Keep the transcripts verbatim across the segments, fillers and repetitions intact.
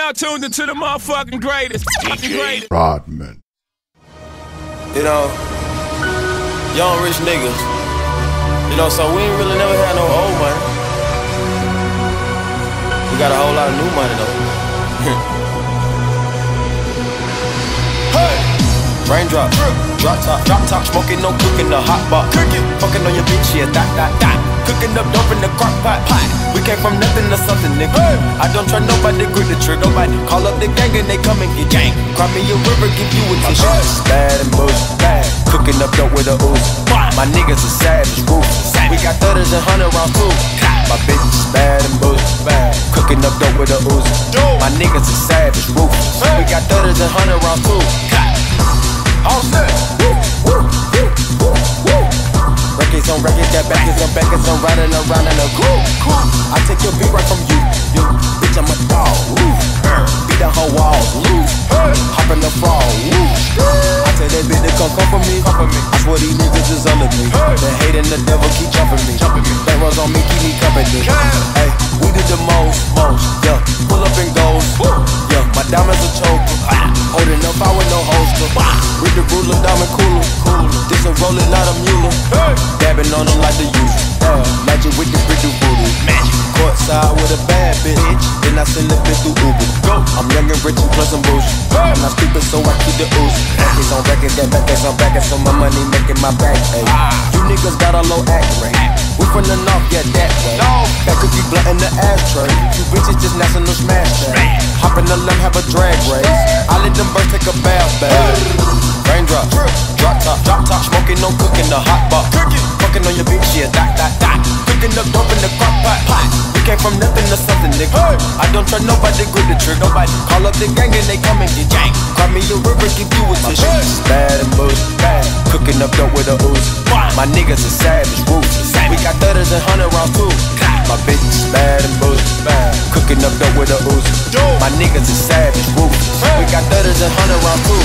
now tuned into the motherfucking greatest. Fucking greatest. Rodman. You know, young rich niggas. You know, so we ain't really never had no old money. We got a whole lot of new money though. Raindrop, drop top, drop top, smoking, no cooking, the hot pot. Cooking, fucking on your bitch, yeah, that, that, that. Cooking up dope in the crock pot, pot. We came from nothing to something, nigga. Hey. I don't try nobody, grip the trigger. Nobody call up the gang and they come and get gang. Cry me a river, give you a tissue. Bad and bush, bad. Cooking up dope with a ooze. My niggas are savage, ruthless. We got thudders and hundred rounds too. My bitch is bad and bush, bad. Cooking up dope with a ooze. My niggas are savage, ruthless. We got thudders and hundred rounds too. All set. Woo, woo, woo, woo, woo. Records on records, got backers on backers, I'm riding around in a groove. I take your beat right from you, you. Bitch, I'm a dog. Woo. Beat down her walls, loose. Hop in the fall. Woo. I tell that bitch to come come for me. Come for me. I swear these niggas is under me. The hate and the devil keep jumping me. Jumping me. That runs on me, keep me company. Hey, we did the most, most. Yeah, pull up and goes. Yeah, my diamonds are choker. Holding up, I with no holster. With the ruler, diamond cooler, cooler. This a rollin', not a mule. Hey. Dabbing on them like the usual. Yeah. Magic with the brick do voodoo. Magic. Courtside with a bad bitch. Then I send the bitch through Uber. Go. I'm young and rich and plus I'm bougie. Hey. I'm not stupid, so I keep the ooze. Records on records, got backers on backers, so my money making my back ache. Ah. You niggas got a low act rate. We from the north, yeah, that way. No. That could be blunt in the ashtray. You bitches just national smash that. Hop in the limb, have a drag race. I let them birds take a bath, baby. Raindrop, drop top, drop top, smoking, no cooking, the hot pot. Fucking on your bitch, yeah, that, that, that. Cooking up dope in the crock pot, pot. We came from nothing to something, nigga. I don't try nobody, grip the trigger. Nobody call up the gang and they come and get gang. Cry me a river, give you a tissue. Bad and bush, bad. Cooking up dope with a ooze. My niggas are savage, ruthless. We got thudders and hundred rounds too. My bitch is bad and bush, bad. Cooking up dope with a ooze. My niggas are savage, ruthless. We got thudders and hundred rounds too.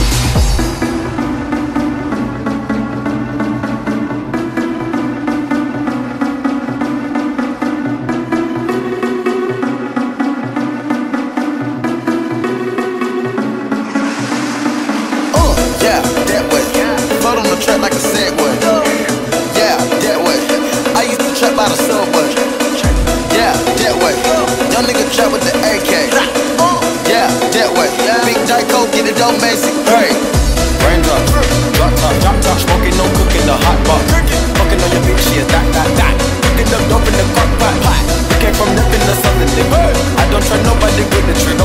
Trap like a Segway. Yeah, that way. I used to trap by the subway. Yeah, that way. Young nigga trap with the A K. Yeah, that way. Big Dyco, get it on basic. Hey. Raindrop, drop top, drop top, smoking, no cooking, the hot pot. Fucking on your bitch, yeah, that, that, that. Cooking up dope in the crock pot. We came from nothing to something, nigga. I don't try nobody, grip the trigger.